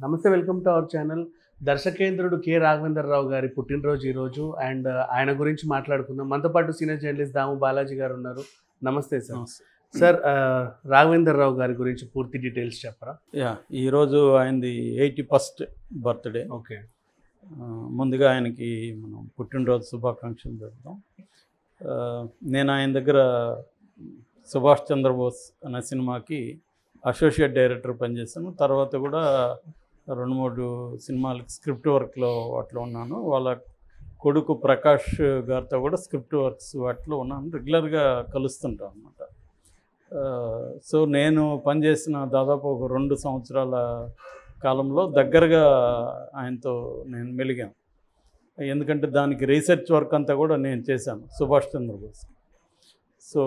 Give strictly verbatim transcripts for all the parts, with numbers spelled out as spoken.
నమస్తే, welcome to our channel. దర్శకేంద్రుడు K Raghavendra Rao గారి పుట్టినరోజు ఈరోజు. అండ్ ఆయన గురించి మాట్లాడుకుందాం. మనతో పాటు సీనియర్ జర్నలిస్ట్ దాము బాలాజీ గారు ఉన్నారు. నమస్తే సార్. సార్, రాఘవేంద్ర రావు గారి గురించి పూర్తి డీటెయిల్స్ చెప్పరా? యా, ఈరోజు ఆయనది ఎయిటీ ఫస్ట్ బర్త్డే. ఓకే, ముందుగా ఆయనకి మనం పుట్టినరోజు శుభాకాంక్షలు చెప్తాం. నేను ఆయన దగ్గర సుభాష్ చంద్రబోస్ అనే సినిమాకి అసోసియేట్ డైరెక్టర్ పనిచేశాను. తర్వాత కూడా రెండు మూడు సినిమాలకి స్క్రిప్ట్ వర్క్లో వాటిలో ఉన్నాను. వాళ్ళ కొడుకు ప్రకాష్ గారితో కూడా స్క్రిప్ట్ వర్క్స్ వాటిలో ఉన్నాను. రెగ్యులర్గా కలుస్తుంటాను అనమాట. సో నేను పనిచేసిన దాదాపు ఒక రెండు సంవత్సరాల కాలంలో దగ్గరగా ఆయనతో నేను మెలిగాను. ఎందుకంటే దానికి రీసెర్చ్ వర్క్ అంతా కూడా నేను చేశాను సుభాష్ చంద్రబోస్. సో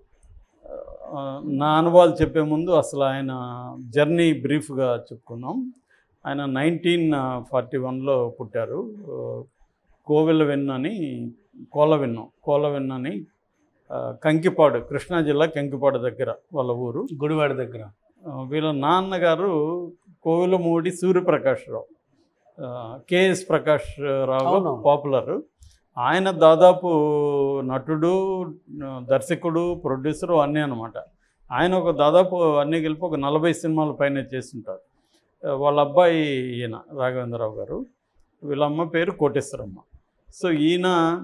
నా అనుభవాలు చెప్పే ముందు అసలు ఆయన జర్నీ బ్రీఫ్గా చెప్పుకుందాం. ఆయన నైన్టీన్ ఫార్టీ వన్లో పుట్టారు. కోవెలవెన్న అని కోలవెన్న కోలవెన్న అని కంకిపాడు, కృష్ణా జిల్లా కంకిపాడు దగ్గర వాళ్ళ ఊరు, గుడివాడ దగ్గర. వీళ్ళ నాన్నగారు కోవెలమూడి సూర్యప్రకాష్ రావు, కేఎస్ ప్రకాష్ రావు పాపులర్. ఆయన దాదాపు నటుడు, దర్శకుడు, ప్రొడ్యూసరు అన్నీ అనమాట. ఆయన ఒక దాదాపు అన్నీ కలిపి ఒక నలభై సినిమాల పైన చేస్తుంటారు. వాళ్ళ అబ్బాయి ఈయన రాఘవేంద్రరావు గారు, వీళ్ళ అమ్మ పేరు కోటేశ్వరమ్మ. సో ఈయన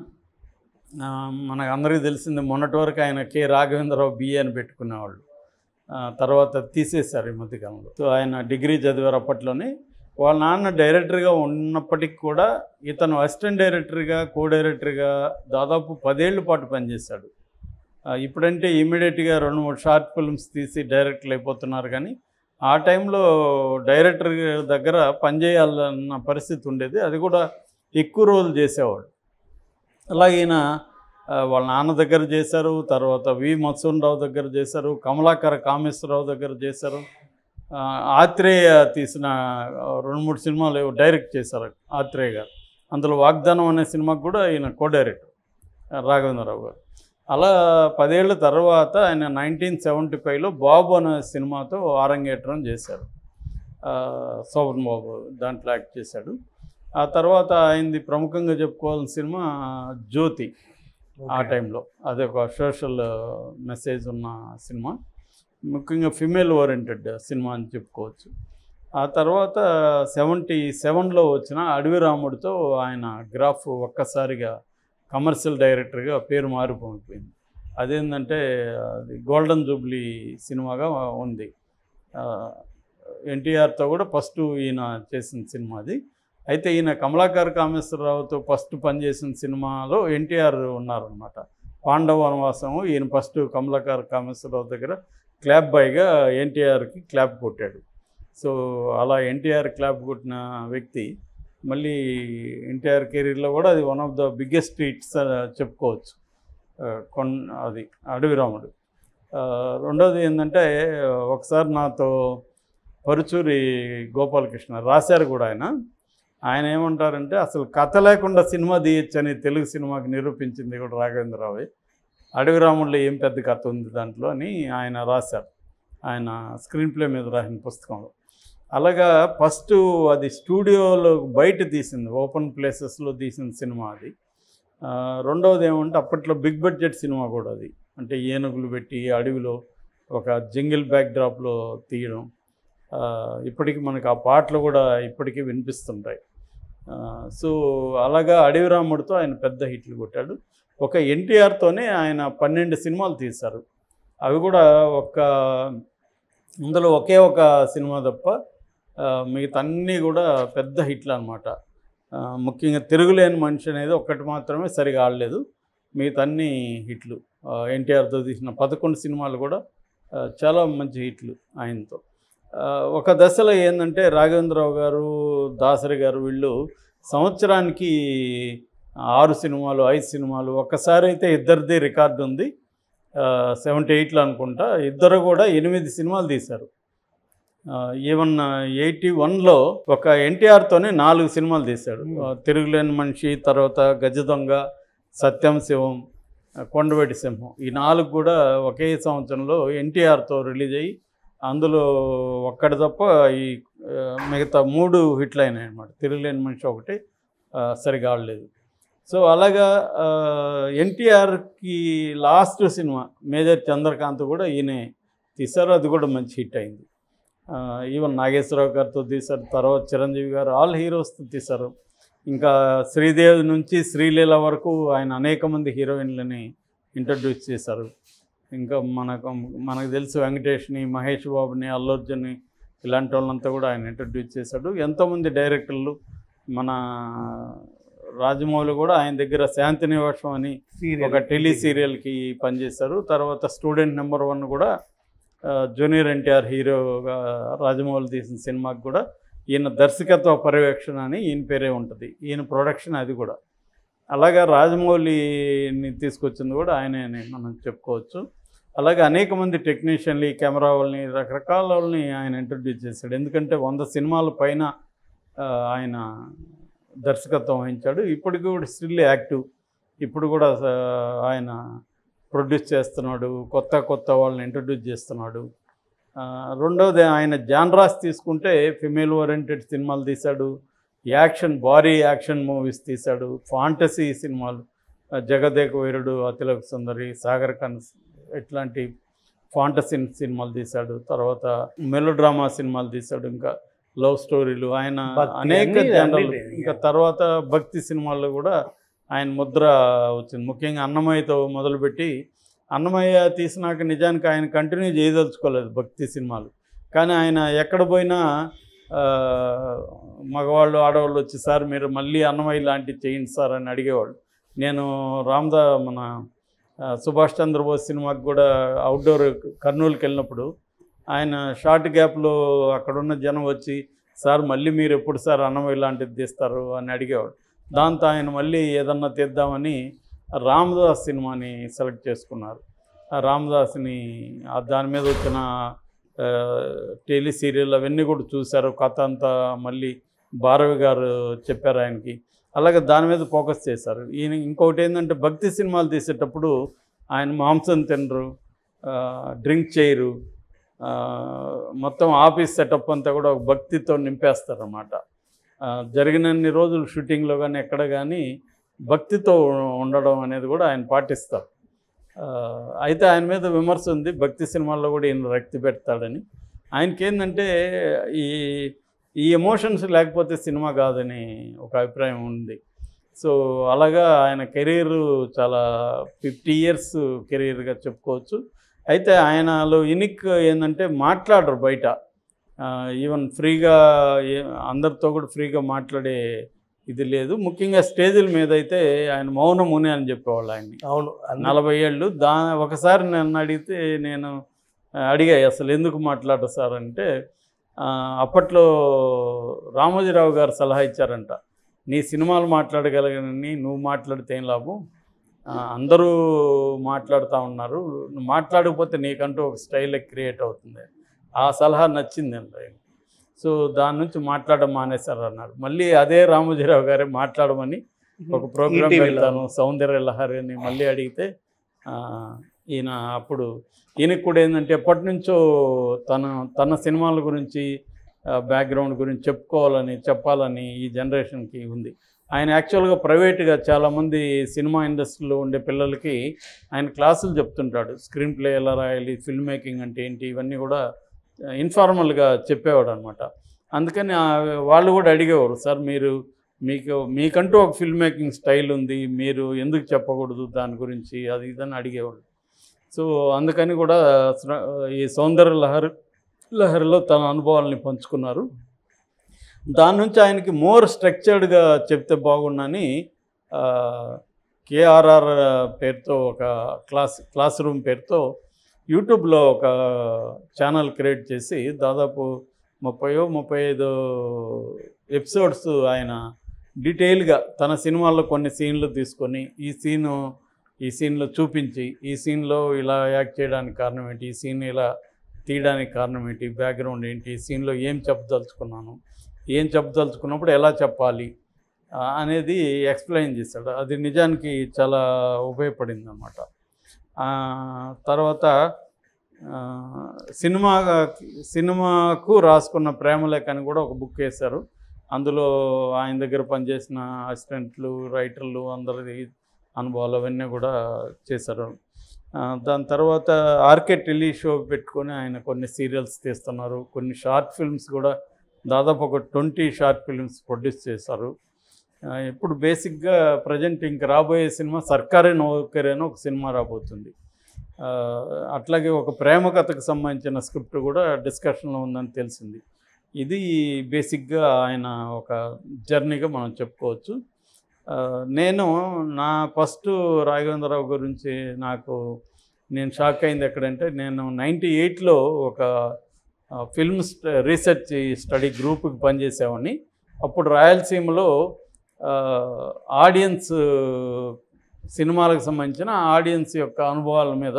మనకు అందరికీ తెలిసింది, మొన్నటి వరకు ఆయన కే రాఘవేంద్రరావు బిఏ అని పెట్టుకునేవాళ్ళు. తర్వాత తీసేశారు ఈ మధ్యకాలంలో. సో ఆయన డిగ్రీ చదివారు అప్పట్లోనే. వాళ్ళ నాన్న డైరెక్టర్గా ఉన్నప్పటికి కూడా ఇతను అసిస్టెంట్ డైరెక్టర్గా, కో డైరెక్టర్గా దాదాపు పదేళ్ల పాటు పనిచేశాడు. ఇప్పుడంటే ఇమీడియట్గా రెండు మూడు షార్ట్ ఫిల్మ్స్ తీసి డైరెక్టర్లు అయిపోతున్నారు, కానీ ఆ టైంలో డైరెక్టర్ దగ్గర పనిచేయాలన్న పరిస్థితి ఉండేది. అది కూడా ఎక్కువ రోజులు చేసేవాడు. అలాగే ఈయన వాళ్ళ నాన్న దగ్గర చేశారు, తర్వాత వి మత్సూన్ రావు దగ్గర చేశారు, కమలాకర కామేశ్వరరావు దగ్గర చేశారు. ఆత్రేయ తీసిన రెండు మూడు సినిమాలు డైరెక్ట్ చేశారు ఆత్రేయ గారు. అందులో వాగ్దానం అనే సినిమాకు కూడా ఈయన కో డైరెక్టర్ రాఘవేంద్రరావు గారు. అలా పదేళ్ల తర్వాత ఆయన నైన్టీన్ సెవెంటీ ఫైవ్లో బాబు అనే సినిమాతో ఆరంగేట్రం చేశారు. శోభన్ బాబు దాంట్లో యాక్ట్ చేశాడు. ఆ తర్వాత ఆయనది ప్రముఖంగా చెప్పుకోవాల్సిన సినిమా జ్యోతి. ఆ టైంలో అదొక సోషల్ మెసేజ్ ఉన్న సినిమా, ముఖ్యంగా ఫిమేల్ ఓరియంటెడ్ సినిమా అని చెప్పుకోవచ్చు. ఆ తర్వాత సెవెంటీ సెవెన్లో వచ్చిన అడవి రాముడితో ఆయన గ్రాఫ్ ఒక్కసారిగా కమర్షియల్ డైరెక్టర్గా పేరు మారిపోయింది. అదేంటంటే అది గోల్డెన్ జూబ్లీ సినిమాగా ఉంది. ఎన్టీఆర్తో కూడా ఫస్ట్ ఈయన చేసిన సినిమా అది. అయితే ఈయన కమలాకర్ కామేశ్వరరావుతో ఫస్ట్ పనిచేసిన సినిమాలో ఎన్టీఆర్ ఉన్నారనమాట. పాండవ వనవాసము ఈయన ఫస్ట్ కమలాకర్ కామేశ్వరరావు దగ్గర క్లాప్ బాయ్గా ఎన్టీఆర్కి క్లాప్ కొట్టాడు. సో అలా ఎన్టీఆర్ క్లాప్ కొట్టిన వ్యక్తి మళ్ళీ ఎన్టీఆర్ కెరీర్లో కూడా అది one of the biggest hits చెప్పుకోవచ్చు. కొన్ అది అడవి రాముడు. రెండోది ఏంటంటే, ఒకసారి నాతో పరుచూరి గోపాలకృష్ణ రాశారు కూడా. ఆయన ఆయన ఏమంటారంటే, అసలు కథ లేకుండా సినిమా తీయచ్చని తెలుగు సినిమాకి నిరూపించింది కూడా రాఘవేంద్రరావు. అడవి రాముడిలో ఏం పెద్ద కథ ఉంది దాంట్లో అని ఆయన రాశారు, ఆయన స్క్రీన్ ప్లే మీద రాసిన పుస్తకంలో. అలాగా ఫస్ట్ అది స్టూడియోలో బయట తీసింది, ఓపెన్ ప్లేసెస్లో తీసిన సినిమా అది. రెండవది ఏమంటే, అప్పట్లో బిగ్ బడ్జెట్ సినిమా కూడా అది. అంటే ఏనుగులు పెట్టి అడవిలో ఒక జంగిల్ బ్యాక్ డ్రాప్లో తీయడం. ఇప్పటికీ మనకు ఆ పాటలు కూడా ఇప్పటికీ వినిపిస్తుంటాయి. సో అలాగా అడవి రాముడితో ఆయన పెద్ద హిట్లు కొట్టాడు. ఒక ఎన్టీఆర్తోనే ఆయన పన్నెండు సినిమాలు తీశారు. అవి కూడా ఒక అందులో ఒకే ఒక సినిమా తప్ప మిగతా అన్నీ కూడా పెద్ద హిట్లు అనమాట. ముఖ్యంగా తిరుగులేని మనిషి అనేది ఒక్కటి మాత్రమే సరిగా ఆడలేదు, మిగతా అన్ని హిట్లు. ఎన్టీఆర్తో తీసిన పదకొండు సినిమాలు కూడా చాలా మంచి హిట్లు ఆయనతో. ఒక దశలో ఏంటంటే, రాఘవేంద్రరావు గారు, దాసరి గారు వీళ్ళు సంవత్సరానికి ఆరు సినిమాలు, ఐదు సినిమాలు, ఒక్కసారి అయితే ఇద్దరిది రికార్డు ఉంది, సెవెంటీ ఎయిట్లో అనుకుంటా. ఇద్దరు కూడా ఎనిమిది సినిమాలు తీశారు. ఈవెన్ ఎయిటీ వన్లో ఒక ఎన్టీఆర్తోనే నాలుగు సినిమాలు తీశాడు. తిరుగులేని మనిషి, తర్వాత గజ దొంగ, సత్యం శివం, కొండవేటి సింహం. ఈ నాలుగు కూడా ఒకే సంవత్సరంలో ఎన్టీఆర్తో రిలీజ్ అయ్యి అందులో ఒక్కటి తప్ప ఈ మిగతా మూడు హిట్లు అయినాయి అనమాట. తిరుగులేని మనిషి ఒకటి సరిగా ఆడలేదు. సో అలాగా ఎన్టీఆర్కి లాస్ట్ సినిమా మేజర్ చంద్రకాంత్ కూడా ఈయనే తీశారు, అది కూడా మంచి హిట్ అయింది. ఈవెన్ నాగేశ్వరరావు గారితో తీశారు, తర్వాత చిరంజీవి గారు, ఆల్ హీరోస్తో తీశారు. ఇంకా శ్రీదేవి నుంచి శ్రీలీల వరకు ఆయన అనేక మంది హీరోయిన్లని ఇంట్రడ్యూస్ చేశారు. ఇంకా మనకు మనకు తెలుసు వెంకటేష్ని, మహేష్ బాబుని, అల్లు అర్జున్ని, ఇలాంటి వాళ్ళంతా కూడా ఆయన ఇంట్రడ్యూస్ చేశాడు. ఎంతోమంది డైరెక్టర్లు, మన రాజమౌళి కూడా ఆయన దగ్గర శాంతి నివాసం అని ఒక టెలి సీరియల్కి పనిచేశారు. తర్వాత స్టూడెంట్ నెంబర్ వన్ కూడా జూనియర్ ఎన్టీఆర్ హీరోగా రాజమౌళి తీసిన సినిమాకి కూడా ఈయన దర్శకత్వ పర్యవేక్షణ అని ఈయన పేరే ఉంటుంది, ఈయన ప్రొడక్షన్ అది కూడా. అలాగా రాజమౌళిని తీసుకొచ్చింది కూడా ఆయనే అని మనం చెప్పుకోవచ్చు. అలాగే అనేక మంది టెక్నీషియన్లు, కెమెరా వాళ్ళని, రకరకాల వాళ్ళని ఆయన ఇంట్రడ్యూస్ చేశాడు. ఎందుకంటే వంద సినిమాల పైన ఆయన దర్శకత్వం వహించాడు. ఇప్పటికి కూడా స్టిల్ యాక్టివ్, ఇప్పుడు కూడా ఆయన ప్రొడ్యూస్ చేస్తున్నాడు, కొత్త కొత్త వాళ్ళని ఇంట్రడ్యూస్ చేస్తున్నాడు. రెండవది ఆయన జాన్రాస్ తీసుకుంటే ఫిమేల్ ఓరియంటెడ్ సినిమాలు తీశాడు, యాక్షన్ భారీ యాక్షన్ మూవీస్ తీశాడు, ఫాంటసీ సినిమాలు జగదేక వీరుడు, అతిలోక సుందరి, సాగర్ ఖాన్ ఇట్లాంటి ఫాంటసీ సినిమాలు తీశాడు. తర్వాత మెలో డ్రామా సినిమాలు తీశాడు, ఇంకా లవ్ స్టోరీలు, ఆయన అనేక జనరల్. ఇంకా తర్వాత భక్తి సినిమాల్లో కూడా ఆయన ముద్ర వచ్చింది. ముఖ్యంగా అన్నమయ్యతో మొదలుపెట్టి, అన్నమయ్య తీసినాక నిజానికి ఆయన కంటిన్యూ చేయదలుచుకోలేదు భక్తి సినిమాలు, కానీ ఆయన ఎక్కడ పోయినా మగవాళ్ళు ఆడవాళ్ళు వచ్చి సార్ మీరు మళ్ళీ అన్నమయ్య లాంటివి చేయండి సార్ అని అడిగేవాళ్ళు. నేను రామదా మన సుభాష్ చంద్రబోస్ సినిమాకి కూడా అవుట్డోర్ కర్నూలుకి వెళ్ళినప్పుడు ఆయన షార్ట్ గ్యాప్లో అక్కడున్న జనం వచ్చి సార్ మళ్ళీ మీరు ఎప్పుడు సార్ అన్నమయ్య లాంటిది తీస్తారు అని అడిగేవాడు. దాంతో ఆయన మళ్ళీ ఏదన్నా తీద్దామని రామదాస్ సినిమాని సెలెక్ట్ చేసుకున్నారు. ఆ రామదాస్ని దాని మీద వచ్చిన టెలి సీరియల్ అవన్నీ కూడా చూశారు. కథ అంతా మళ్ళీ భారవి గారు చెప్పారు ఆయనకి. అలాగే దాని మీద ఫోకస్ చేశారు. ఈయన ఇంకొకటి ఏంటంటే భక్తి సినిమాలు తీసేటప్పుడు ఆయన మాంసం తినరు, డ్రింక్ చేయరు, మొత్తం ఆఫీస్ సెటప్ అంతా కూడా ఒక భక్తితో నింపేస్తారన్నమాట. జరిగినన్ని రోజులు షూటింగ్లో కానీ ఎక్కడ కానీ భక్తితో ఉండడం అనేది కూడా ఆయన పాటిస్తారు. అయితే ఆయన మీద విమర్శ ఉంది, భక్తి సినిమాల్లో కూడా ఈయన రక్తి పెడతాడని. ఆయనకి ఏంటంటే ఈ ఈ ఎమోషన్స్ లేకపోతే సినిమా కాదని ఒక అభిప్రాయం ఉంది. సో అలాగా ఆయన కెరీర్ చాలా ఫిఫ్టీ ఇయర్స్ కెరీర్గా చెప్పుకోవచ్చు. అయితే ఆయనలో యూనిక్ ఏంటంటే మాట్లాడరు బయట, ఈవెన్ ఫ్రీగా అందరితో కూడా ఫ్రీగా మాట్లాడే ఇది లేదు. ముఖ్యంగా స్టేజీల మీద అయితే ఆయన మౌన ముని అని చెప్పేవాళ్ళు ఆయన్ని. అవును, నలభై ఏళ్ళు. దా ఒకసారి నన్ను అడిగితే నేను అడిగా అసలు ఎందుకు మాట్లాడరు సార్ అంటే, అప్పట్లో రామోజీరావు గారు సలహా ఇచ్చారంట, నీ సినిమాలు మాట్లాడగలగని నువ్వు మాట్లాడితే ఏం లాభం, అందరూ మాట్లాడుతూ ఉన్నారు, నువ్వు మాట్లాడకపోతే నీకంటూ ఒక స్టైల్ క్రియేట్ అవుతుంది. ఆ సలహా నచ్చిందండి. సో దాని నుంచి మాట్లాడడం మానేశారు అన్నారు. మళ్ళీ అదే రామోజీరావు గారే మాట్లాడమని ఒక ప్రోగ్రామ్ పెడతాను సౌందర్య లహరి అని మళ్ళీ అడిగితే ఈయన అప్పుడు ఈయనకు కూడా ఏంటంటే ఎప్పటి నుంచో తన తన సినిమాల గురించి బ్యాక్గ్రౌండ్ గురించి చెప్పుకోవాలని చెప్పాలని ఈ జనరేషన్కి ఉంది. ఆయన యాక్చువల్గా ప్రైవేట్గా చాలామంది సినిమా ఇండస్ట్రీలో ఉండే పిల్లలకి ఆయన క్లాసులు చెప్తుంటాడు. స్క్రీన్ ప్లే ఎలా రాయాలి, ఫిల్మ్ మేకింగ్ అంటే ఏంటి, ఇవన్నీ కూడా ఇన్ఫార్మల్గా చెప్పేవాడు అనమాట. అందుకని వాళ్ళు కూడా అడిగేవారు, సార్ మీరు మీకు మీకంటూ ఒక ఫిల్మ్ మేకింగ్ స్టైల్ ఉంది, మీరు ఎందుకు చెప్పకూడదు దాని గురించి, అది ఇదని అడిగేవాళ్ళు. సో అందుకని కూడా ఈ సౌందర్య లహరి లహరిలో తన అనుభవాలని పంచుకున్నారు. దాని నుంచి ఆయనకి మోర్ స్ట్రక్చర్డ్గా చెప్తే బాగుండని కేఆర్ఆర్ పేరుతో ఒక క్లాస్ క్లాస్ రూమ్ పేరుతో యూట్యూబ్లో ఒక ఛానల్ క్రియేట్ చేసి దాదాపు ముప్పయో ముప్పై ఐదు ఎపిసోడ్స్ ఆయన డీటెయిల్గా తన సినిమాల్లో కొన్ని సీన్లు తీసుకొని ఈ సీను ఈ సీన్లో చూపించి, ఈ సీన్లో ఇలా యాక్ట్ చేయడానికి కారణం ఏంటి, ఈ సీన్ ఇలా తీయడానికి కారణం ఏంటి, బ్యాక్గ్రౌండ్ ఏంటి, ఈ సీన్లో ఏం చెప్పదలుచుకున్నాను, ఏం చెప్పదలుచుకున్నప్పుడు ఎలా చెప్పాలి అనేది ఎక్స్ప్లెయిన్ చేశాడు. అది నిజానికి చాలా ఉపయోగపడింది అన్నమాట. తర్వాత సినిమా సినిమాకు రాసుకున్న ప్రేమలేఖ అని కూడా ఒక బుక్ వేశారు. అందులో ఆయన దగ్గర పనిచేసిన అసిస్టెంట్లు, రైటర్లు అందరిది అనుభవాలు అవన్నీ కూడా చేశారు. దాని తర్వాత ఆర్కే టెలి షో పెట్టుకొని ఆయన కొన్ని సీరియల్స్ తీస్తున్నారు. కొన్ని షార్ట్ ఫిల్మ్స్ కూడా దాదాపు ఒక ట్వంటీ షార్ట్ ఫిల్మ్స్ ప్రొడ్యూస్ చేశారు. ఇప్పుడు బేసిక్గా ప్రజెంట్ ఇంక రాబోయే సినిమా సర్కారే నౌకరే అని ఒక సినిమా రాబోతుంది. అట్లాగే ఒక ప్రేమ కథకు సంబంధించిన స్క్రిప్ట్ కూడా డిస్కషన్లో ఉందని తెలిసింది. ఇది బేసిక్గా ఆయన ఒక జర్నీగా మనం చెప్పుకోవచ్చు. నేను నా ఫస్ట్ రాఘవేంద్రరావు గురించి నాకు నేను షాక్ అయింది ఎక్కడంటే, నేను నైంటీ ఎయిట్లో ఒక ఫిల్మ్ రీసెర్చ్ స్టడీ గ్రూప్కి పనిచేసేవాడిని. అప్పుడు రాయలసీమలో ఆడియన్స్ సినిమాలకు సంబంధించిన ఆడియన్స్ యొక్క అనుభవాల మీద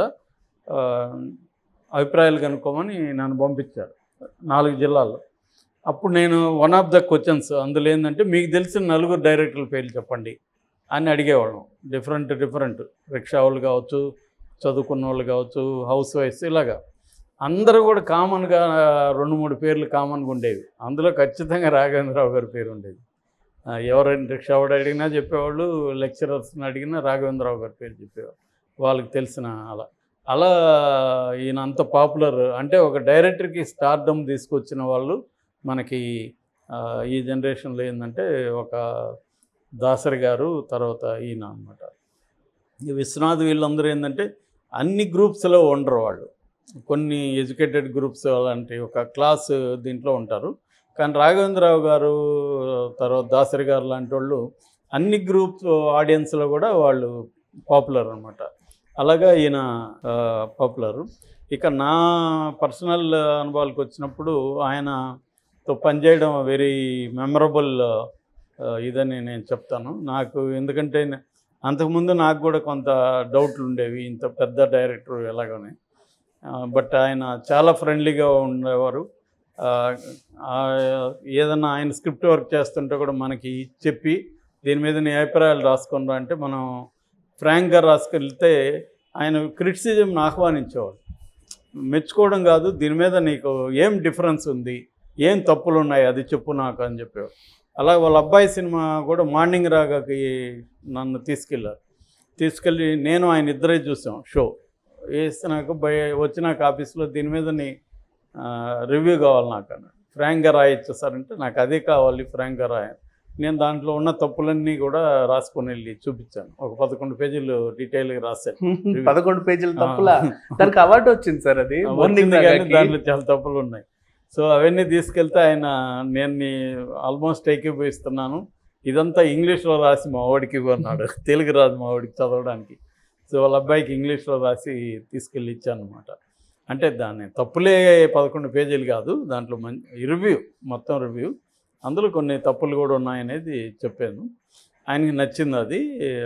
అభిప్రాయాలు కనుక్కోమని నన్ను పంపించారు నాలుగు జిల్లాల్లో. అప్పుడు నేను వన్ ఆఫ్ ద క్వశ్చన్స్ అందులో ఏంటంటే, మీకు తెలిసిన నలుగురు డైరెక్టర్ల పేర్లు చెప్పండి అని అడిగేవాళ్ళం. డిఫరెంట్ డిఫరెంట్ రిక్షా వాళ్ళు కావచ్చు, చదువుకున్న వాళ్ళు కావచ్చు, హౌస్ వైఫ్స్, ఇలాగా అందరూ కూడా కామన్గా రెండు మూడు పేర్లు కామన్గా ఉండేవి. అందులో ఖచ్చితంగా రాఘవేంద్రరావు గారి పేరు ఉండేది. ఎవరైనా రిక్షా వాడు అడిగినా చెప్పేవాళ్ళు, లెక్చరర్స్ని అడిగినా రాఘవేంద్రరావు గారి పేరు చెప్పేవాళ్ళు, వాళ్ళకి తెలిసిన. అలా అలా ఈయన అంత పాపులర్ అంటే ఒక డైరెక్టర్కి స్టార్డమ్ తీసుకొచ్చిన వాళ్ళు మనకి ఈ జనరేషన్లో ఏంటంటే ఒక దాసరి గారు, తర్వాత ఈయన అనమాట. ఈ విశ్వనాథ్ వీళ్ళందరూ ఏంటంటే అన్ని గ్రూప్స్లో ఉండరు వాళ్ళు. కొన్ని ఎడ్యుకేటెడ్ గ్రూప్స్ అలాంటి ఒక క్లాస్ దీంట్లో ఉంటారు. కానీ రాఘవేంద్రరావు గారు, తర్వాత దాసరి గారు లాంటి వాళ్ళు అన్ని గ్రూప్స్ ఆడియన్స్లో కూడా వాళ్ళు పాపులర్ అనమాట. అలాగా ఈయన పాపులరు. ఇక నా పర్సనల్ అనుభవాలకు వచ్చినప్పుడు ఆయనతో పనిచేయడం వెరీ మెమరబుల్ ఇదని నేను చెప్తాను. నాకు ఎందుకంటే అంతకుముందు నాకు కూడా కొంత డౌట్లు ఉండేవి, ఇంత పెద్ద డైరెక్టర్ ఎలాగని. బట్ ఆయన చాలా ఫ్రెండ్లీగా ఉండేవారు. ఏదన్నా ఆయన స్క్రిప్ట్ వర్క్ చేస్తుంటే కూడా మనకి చెప్పి దీని మీద నీ అభిప్రాయాలు రాసుకున్నా అంటే మనం ఫ్రాంక్గా రాసుకెళ్తే ఆయన క్రిటిసిజంని ఆహ్వానించేవాడు. మెచ్చుకోవడం కాదు, దీని మీద నీకు ఏం డిఫరెన్స్ ఉంది, ఏం తప్పులు ఉన్నాయి అది చెప్పు నాకు అని చెప్పేవాడు. అలా వాళ్ళ అబ్బాయి సినిమా కూడా మార్నింగ్ రాగాకి నన్ను తీసుకెళ్ళారు. తీసుకెళ్ళి నేను ఆయన ఇద్దరే చూసాం షో వేసినాక బయ వచ్చినాక ఆఫీస్లో దీని మీద నీ రివ్యూ కావాలి నాకు అన్నాడు. ఫ్రాంక్గా రాయొచ్చు సార్ అంటే, నాకు అదే కావాలి ఫ్రాంక్గా రాయ. నేను దాంట్లో ఉన్న తప్పులన్నీ కూడా రాసుకొని వెళ్ళి చూపించాను. ఒక పదకొండు పేజీలు డీటెయిల్గా రాశాను. పదకొండు పేజీలు తప్పులా? దానికి అవార్డు వచ్చింది సార్. అది దాంట్లో చాలా తప్పులు ఉన్నాయి. సో అవన్నీ తీసుకెళ్తే ఆయన, నేను ఆల్మోస్ట్ ఏకీభవిస్తున్నాను, ఇదంతా ఇంగ్లీష్లో రాసి మా వాడికి అన్నాడు. తెలుగు రాదు మా వాడికి చదవడానికి. సో వాళ్ళ అబ్బాయికి ఇంగ్లీష్లో రాసి తీసుకెళ్ళి ఇచ్చాను అనమాట. అంటే దాన్ని తప్పులే పదకొండు పేజీలు కాదు, దాంట్లో మంచి రివ్యూ, మొత్తం రివ్యూ, అందులో కొన్ని తప్పులు కూడా ఉన్నాయనేది చెప్పాను. ఆయనకి నచ్చింది అది.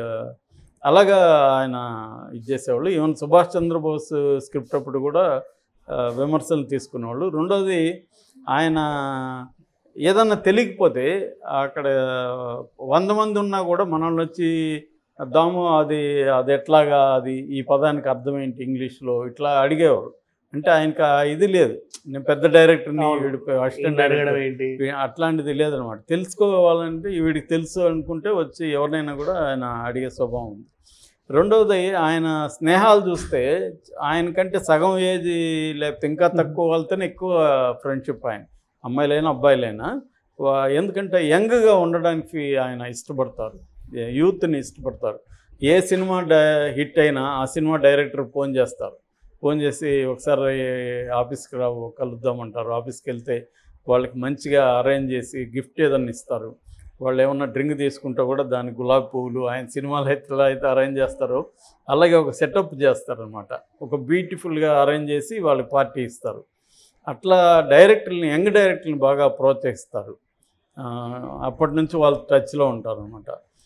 అలాగా ఆయన ఇది చేసేవాళ్ళు. ఈవెన్ సుభాష్ చంద్రబోస్ స్క్రిప్ట్ అప్పుడు కూడా విమర్శలు తీసుకునేవాళ్ళు. రెండోది, ఆయన ఏదన్నా తెలియకపోతే అక్కడ వంద మంది ఉన్నా కూడా మనల్ని వచ్చి దాము అది అది ఎట్లాగా, అది ఈ పదానికి అర్థం ఏంటి ఇంగ్లీష్లో, ఇట్లా అడిగేవారు. అంటే ఆయనకి ఇది లేదు, నేను పెద్ద డైరెక్టర్ని అసిస్టెంట్ అడగడం ఏంటి అట్లాంటిది లేదనమాట. తెలుసుకోవాలంటే వీడికి తెలుసు అనుకుంటే వచ్చి ఎవరినైనా కూడా ఆయన అడిగే స్వభావం ఉంది. రెండవది, ఆయన స్నేహాలు చూస్తే ఆయనకంటే సగం ఏజ్ లేకపోతే ఇంకా తక్కువ వాళ్ళతోనే ఎక్కువ ఫ్రెండ్షిప్. ఆయన అమ్మాయిలైనా అబ్బాయిలైనా, ఎందుకంటే యంగ్గా ఉండడానికి ఆయన ఇష్టపడతారు, యూత్ని ఇష్టపడతారు. ఏ సినిమా హిట్ అయినా ఆ సినిమా డైరెక్టర్ ఫోన్ చేస్తారు. ఫోన్ చేసి ఒకసారి ఆఫీస్కి రావు కలుద్దామంటారు. ఆఫీస్కి వెళ్తే వాళ్ళకి మంచిగా అరేంజ్ చేసి గిఫ్ట్ ఏదన్నా ఇస్తారు. వాళ్ళు ఏమన్నా డ్రింక్ తీసుకుంటే కూడా దానికి గులాబీ పువ్వులు, ఆయన సినిమాలు ఎట్లా అయితే అరేంజ్ చేస్తారో అలాగే ఒక సెటప్ చేస్తారనమాట. ఒక బ్యూటిఫుల్గా అరేంజ్ చేసి వాళ్ళకి పార్టీ ఇస్తారు. అట్లా డైరెక్టర్ని, యంగ్ డైరెక్టర్ని బాగా ప్రోత్సహిస్తారు. అప్పటి నుంచి వాళ్ళు టచ్లో ఉంటారు అనమాట.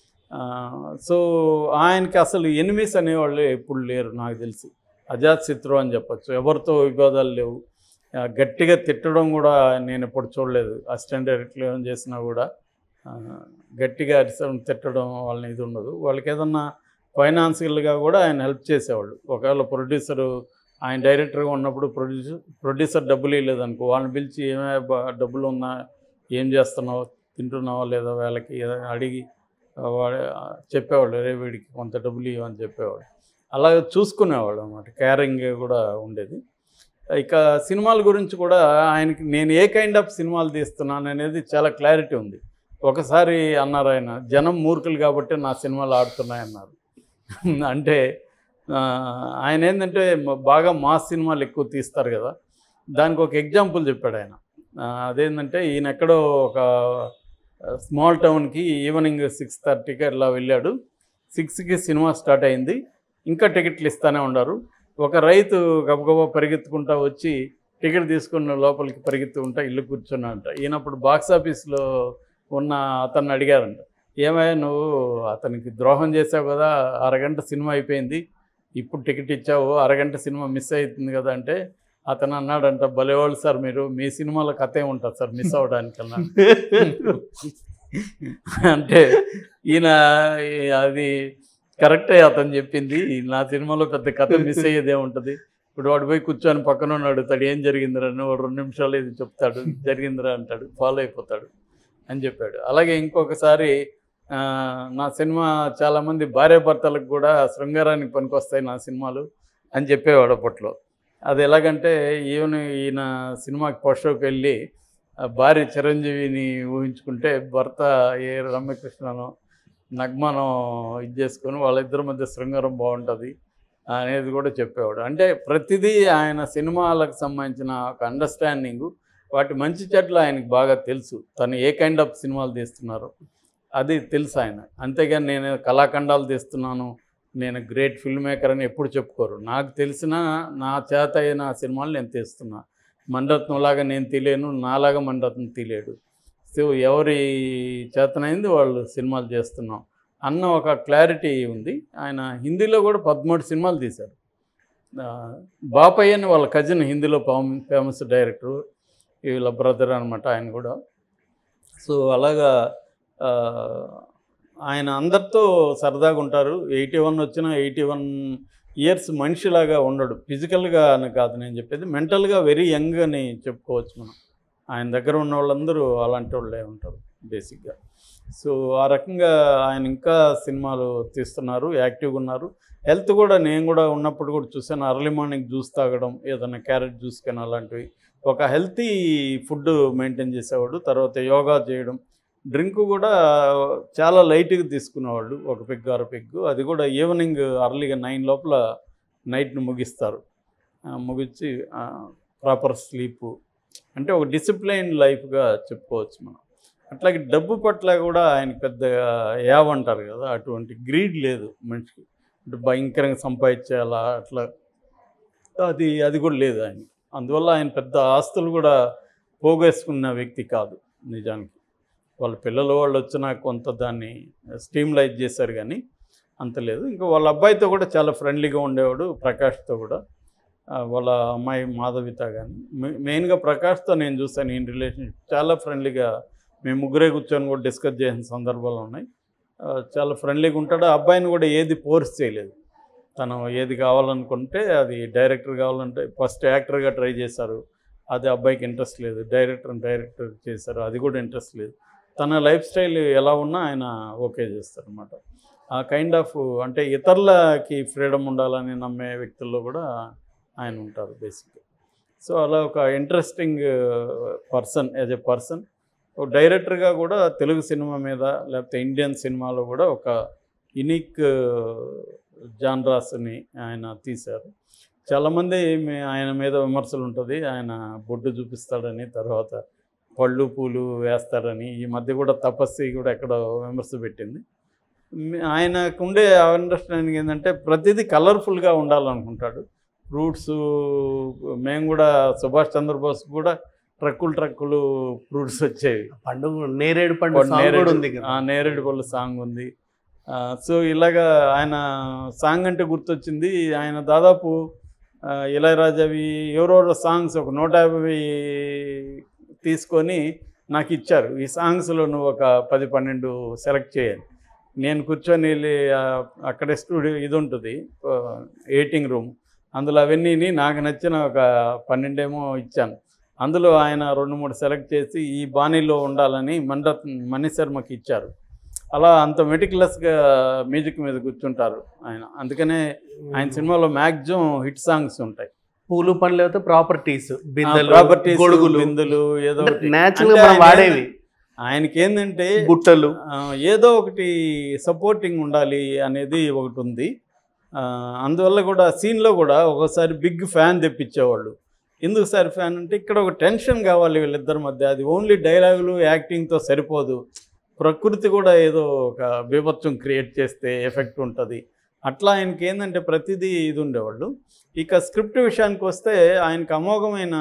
సో ఆయనకి అసలు ఎనిమీస్ అనేవాళ్ళు ఎప్పుడు లేరు నాకు తెలిసి. అజాత్ శత్రు అని చెప్పచ్చు. ఎవరితో వివాదాలు లేవు. గట్టిగా తిట్టడం కూడా నేను ఎప్పుడు చూడలేదు. అసిస్టెంట్ డైరెక్టర్లు ఏమైనా చేసినా కూడా గట్టిగా అరిసడం, తిట్టడం వాళ్ళని ఇది ఉండదు. వాళ్ళకి ఏదన్నా ఫైనాన్షియల్గా కూడా ఆయన హెల్ప్ చేసేవాళ్ళు. ఒకవేళ ప్రొడ్యూసరు ఆయన డైరెక్టర్గా ఉన్నప్పుడు ప్రొడ్యూసర్ ప్రొడ్యూసర్ డబ్బులు ఇవ్వలేదనుకో, వాళ్ళని పిలిచి ఏమైనా డబ్బులు ఉన్నా, ఏం చేస్తున్నావు, తింటున్నావా లేదా వేళకి అడిగి వాడు చెప్పేవాళ్ళు, రే వీడికి కొంత డబ్బులు ఇవ్వని చెప్పేవాడు. అలాగే చూసుకునేవాడు అన్నమాట, కేరింగ్ కూడా ఉండేది. ఇక సినిమాల గురించి కూడా ఆయనకి నేను ఏ కైండ్ ఆఫ్ సినిమాలు తీస్తున్నాను అనేది చాలా క్లారిటీ ఉంది. ఒకసారి అన్నారు ఆయన, జనం మూర్ఖులు కాబట్టి నా సినిమాలు ఆడుతున్నాయన్నారు. అంటే ఆయన ఏంటంటే బాగా మాస్ సినిమాలు ఎక్కువ తీస్తారు కదా, దానికి ఒక ఎగ్జాంపుల్ చెప్పాడు ఆయన. అదేంటంటే ఈయన ఎక్కడో ఒక స్మాల్ టౌన్కి ఈవినింగ్ సిక్స్ థర్టీకి అట్లా వెళ్ళాడు. సిక్స్కి సినిమా స్టార్ట్ అయింది, ఇంకా టికెట్లు ఇస్తూనే ఉన్నారు. ఒక రైతు గబగబా పరిగెత్తుకుంటా వచ్చి టికెట్ తీసుకున్న లోపలికి పరిగెత్తుకుంటా ఇల్లు కూర్చున్నాడంట. ఈయనప్పుడు బాక్స్ ఆఫీస్లో ఉన్న అతన్ని అడిగారంట, ఏమయ్యా నువ్వు అతనికి ద్రోహం చేసావు కదా, అరగంట సినిమా అయిపోయింది, ఇప్పుడు టికెట్ ఇచ్చావు, అరగంట సినిమా మిస్ అవుతుంది కదా అంటే అతను అన్నాడంట, భలేవాళ్ళు సార్ మీరు, మీ సినిమాలో కథ ఏముంటుంది సార్ మిస్ అవ్వడానికి అన్నాడు. అంటే ఈయన అది కరెక్టే అతను చెప్పింది, నా సినిమాలో పెద్ద కథ మిస్ అయ్యేదే ఉంటుంది. ఇప్పుడు వాడు పోయి కూర్చొని పక్కన అడుగుతాడు, ఏం జరిగిందిరా అని, వాడు రెండు నిమిషాలు ఇది చెప్తాడు, జరిగిందిరా అంటాడు, ఫాలో అయిపోతాడు అని చెప్పాడు. అలాగే ఇంకొకసారి నా సినిమా చాలామంది భార్యాభర్తలకు కూడా శృంగారానికి పనికొస్తాయి నా సినిమాలు అని చెప్పేవాడు అప్పట్లో. అది ఎలాగంటే ఈవెన్ ఈయన సినిమాకి ఫస్ట్ షోకి వెళ్ళి భార్య చిరంజీవిని ఊహించుకుంటే భర్త ఏ రమ్యకృష్ణనో నగ్మానం ఇది చేసుకొని వాళ్ళిద్దరి మధ్య శృంగారం బాగుంటుంది అనేది కూడా చెప్పేవాడు. అంటే ప్రతిదీ ఆయన సినిమాలకు సంబంధించిన ఒక అండర్స్టాండింగు, వాటి మంచి చెడ్లు ఆయనకు బాగా తెలుసు, తను ఏ కైండ్ ఆఫ్ సినిమాలు తీస్తున్నారో అది తెలుసు ఆయన. అంతేగాని నేను కళాఖండాలు తీస్తున్నాను, నేను గ్రేట్ ఫిల్మ్ మేకర్ అని ఎప్పుడు చెప్పుకోరు. నాకు తెలిసిన నా చేత అయిన సినిమాలు నేను తీస్తున్నా, మణిరత్నంలాగా నేను తీలేను, నాలాగా మణిరత్నం తీలేడు. సో ఎవరి చేతనైంది వాళ్ళు సినిమాలు చేస్తున్నాం అన్న ఒక క్లారిటీ ఉంది. ఆయన హిందీలో కూడా పదమూడు సినిమాలు తీశారు. బాపయ్య అని వాళ్ళ కజిన్ హిందీలో ఫేమస్ డైరెక్టరు, వీళ్ళ బ్రదర్ అనమాట ఆయన కూడా. సో అలాగా ఆయన అందరితో సరదాగా ఉంటారు. ఎయిటీ వన్ వచ్చినా ఎయిటీ వన్ ఇయర్స్ మనిషిలాగా ఉండడు, ఫిజికల్గా అని కాదు నేను చెప్పేది, మెంటల్గా వెరీ యంగ్ అని చెప్పుకోవచ్చు మనం. ఆయన దగ్గర ఉన్న వాళ్ళందరూ అలాంటి వాళ్ళే ఉంటారు బేసిక్గా. సో ఆ రకంగా ఆయన ఇంకా సినిమాలు తీస్తున్నారు, యాక్టివ్గా ఉన్నారు. హెల్త్ కూడా నేను కూడా ఉన్నప్పుడు కూడా చూసాను, అర్లీ మార్నింగ్ జ్యూస్ తాగడం, ఏదైనా క్యారెట్ జ్యూస్ కానీ అలాంటివి, ఒక హెల్తీ ఫుడ్ మెయింటైన్ చేసేవాడు. తర్వాత యోగా చేయడం, డ్రింక్ కూడా చాలా లైట్గా తీసుకునేవాళ్ళు, ఒక పెగ్గు అర పెగ్గు, అది కూడా ఈవినింగ్ అర్లీగా నైన్ లోపల నైట్ని ముగిస్తారు. ముగించి ప్రాపర్ స్లీపు, అంటే ఒక డిసిప్లైన్ లైఫ్గా చెప్పుకోవచ్చు మనం. అట్లాగే డబ్బు పట్ల కూడా ఆయన పెద్దగా ఏవంటారు కదా, అటువంటి గ్రీడ్ లేదు మనిషికి, అంటే భయంకరంగా సంపాదించేలా అట్లా అది అది కూడా లేదు ఆయనకి. అందువల్ల ఆయన పెద్ద ఆస్తులు కూడా పోగేసుకున్న వ్యక్తి కాదు నిజానికి. వాళ్ళ పిల్లలు వాళ్ళు వచ్చినా కొంత దాన్ని స్టీమ్లైజ్ చేశారు కానీ అంత లేదు. ఇంకా వాళ్ళ అబ్బాయితో కూడా చాలా ఫ్రెండ్లీగా ఉండేవాడు, ప్రకాష్తో కూడా. వాళ్ళ అమ్మాయి మాధవిత కానీ, మెయిన్గా ప్రకాష్తో నేను చూసాను ఈయన రిలేషన్షిప్ చాలా ఫ్రెండ్లీగా, మేము ముగ్గురే కూర్చొని కూడా డిస్కస్ చేసిన సందర్భాలు ఉన్నాయి. చాలా ఫ్రెండ్లీగా ఉంటాడు. ఆ అబ్బాయిని కూడా ఏది ఫోర్స్ చేయలేదు, తను ఏది కావాలనుకుంటే అది, డైరెక్టర్ కావాలంటే ఫస్ట్ యాక్టర్గా ట్రై చేశారు, అది అబ్బాయికి ఇంట్రెస్ట్ లేదు, డైరెక్టర్ డైరెక్టర్ చేశారు, అది కూడా ఇంట్రెస్ట్ లేదు. తన లైఫ్ స్టైల్ ఎలా ఉన్నా ఆయన ఓకే చేస్తారు అన్నమాట. ఆ కైండ్ ఆఫ్, అంటే ఇతరులకి ఫ్రీడమ్ ఉండాలని నమ్మే వ్యక్తుల్లో కూడా ఆయన ఉంటారు బేసిక్గా. సో అలా ఒక interesting person, as a person. ఒక డైరెక్టర్గా కూడా తెలుగు సినిమా మీద లేకపోతే ఇండియన్ సినిమాలో కూడా ఒక యునిక్ జాన్రాస్ని ఆయన తీశారు. చాలామంది ఆయన మీద విమర్శలు ఉంటుంది, ఆయన బొడ్డు చూపిస్తాడని, తర్వాత పళ్ళు పూలు వేస్తాడని. ఈ మధ్య కూడా తపస్సి కూడా ఎక్కడో విమర్శ పెట్టింది. ఆయనకు ఉండే అండర్స్టాండింగ్ ఏంటంటే ప్రతిదీ కలర్ఫుల్గా ఉండాలనుకుంటాడు. ఫ్రూట్స్, మేము కూడా సుభాష్ చంద్రబోస్ కూడా ట్రక్కులు ట్రక్కులు ఫ్రూట్స్ వచ్చేవి. పండుగ నేరేడు పండు నేరేడు ఉంది, నేరేడు పళ్ళు సాంగ్ ఉంది. సో ఇలాగా ఆయన సాంగ్ అంటే గుర్తొచ్చింది, ఆయన దాదాపు ఇళయరాజావి ఎవరెవరో సాంగ్స్ ఒక నూట యాభై తీసుకొని నాకు ఇచ్చారు, ఈ సాంగ్స్లో నువ్వు ఒక పది పన్నెండు సెలెక్ట్ చేయాలి. నేను కూర్చొని వెళ్ళి అక్కడే స్టూడియో ఇది ఉంటుంది, ఎడిటింగ్ రూమ్, అందులో అవన్నీ నాకు నచ్చిన ఒక పన్నెండేమో ఇచ్చాను. అందులో ఆయన రెండు మూడు సెలెక్ట్ చేసి ఈ బాణీలో ఉండాలని మండ మణిశర్మకి ఇచ్చారు. అలా అంత మెటిక్యులస్గా మ్యూజిక్ మీద కూర్చుంటారు ఆయన. అందుకనే ఆయన సినిమాలో మ్యాక్సిమం హిట్ సాంగ్స్ ఉంటాయి. పూలు పండ్లు అయితే ప్రాపర్టీస్, ప్రాపర్టీస్, గొడుగులు, బిందులు, ఏదో వాడేవి. ఆయనకి ఏంటంటే గుట్టలు, ఏదో ఒకటి సపోర్టింగ్ ఉండాలి అనేది ఒకటి ఉంది. అందువల్ల కూడా సీన్లో కూడా ఒకసారి బిగ్ ఫ్యాన్ తెప్పించేవాళ్ళు. ఎందుకు సార్ ఫ్యాన్ అంటే ఇక్కడ ఒక టెన్షన్ కావాలి వీళ్ళిద్దరి మధ్య. అది ఓన్లీ డైలాగులు యాక్టింగ్తో సరిపోదు, ప్రకృతి కూడా ఏదో ఒక బీభత్సం క్రియేట్ చేస్తే ఎఫెక్ట్ ఉంటుంది. అట్లా ఆయనకి ఏంటంటే ప్రతిదీ ఇది ఉండేవాళ్ళు. ఇక స్క్రిప్ట్ విషయానికి వస్తే ఆయనకు అమోఘమైన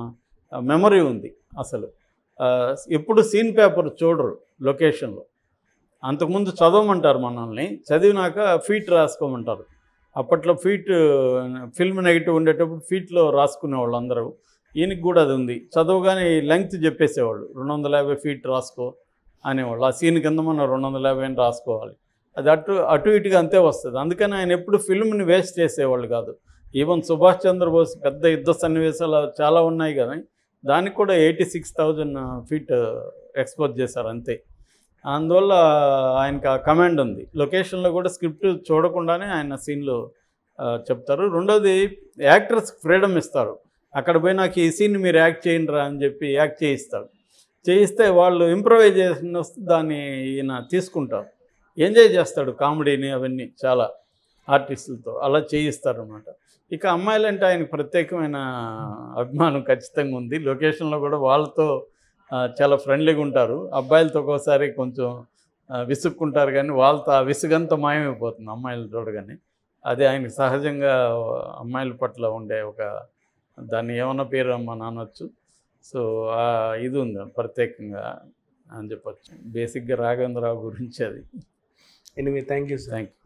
మెమరీ ఉంది. అసలు ఎప్పుడు సీన్ పేపర్ చూడరు లొకేషన్లో. అంతకుముందు చదవమంటారు మనల్ని, చదివినాక ఫీట్ రాసుకోమంటారు. అప్పట్లో ఫీట్ ఫిల్మ్ నెగిటివ్ ఉండేటప్పుడు ఫీట్లో రాసుకునేవాళ్ళు అందరూ. ఈయనకి కూడా అది ఉంది. చదవగానే లెంగ్త్ చెప్పేసేవాళ్ళు, రెండు వందల యాభై ఫీట్ రాసుకో అనేవాళ్ళు. ఆ సీన్ కింద మనం రెండు వందల యాభై అని రాసుకోవాలి. అది అటు అటు ఇటుగా అంతే వస్తుంది. అందుకని ఆయన ఎప్పుడు ఫిల్మ్ని వేస్ట్ చేసేవాళ్ళు కాదు. ఈవెన్ సుభాష్ చంద్రబోస్ పెద్ద యుద్ధ సన్నివేశాలు చాలా ఉన్నాయి కానీ దానికి కూడా eighty six thousand feet expose చేశారు అంతే. అందువల్ల ఆయనకు ఆ కమాండ్ ఉంది. లొకేషన్లో కూడా స్క్రిప్ట్ చూడకుండానే ఆయన సీన్లు చెప్తారు. రెండోది యాక్టర్స్కి ఫ్రీడమ్ ఇస్తారు. అక్కడ పోయి నాకు ఈ సీన్ మీరు యాక్ట్ చేయండి రా అని చెప్పి యాక్ట్ చేయిస్తాడు. చేయిస్తే వాళ్ళు ఇంప్రవైజేషన్ వస్తే దాన్ని ఈయన తీసుకుంటారు, ఎంజాయ్ చేస్తాడు కామెడీని అవన్నీ చాలా ఆర్టిస్టులతో అలా చేయిస్తారన్నమాట. ఇక అమ్మాయిలంటే ఆయనకు ప్రత్యేకమైన అభిమానం ఖచ్చితంగా ఉంది. లొకేషన్లో కూడా వాళ్ళతో చాలా ఫ్రెండ్లీగా ఉంటారు. అబ్బాయిలతో ఒక్కోసారి కొంచెం విసుక్కుంటారు కానీ వాళ్ళతో ఆ విసుగంతా మాయమైపోతుంది అమ్మాయిలు చూడగానే. అదే ఆయనకు సహజంగా అమ్మాయిల పట్ల ఉండే ఒక దాన్ని ఏమన్నా పేరు అమ్మ నానొచ్చు. సో ఇది ఉంది ప్రత్యేకంగా అని చెప్పచ్చు. బేసిక్గా రాఘవేంద్రరావు గురించి అది. Anyway thank you sir. Thank you.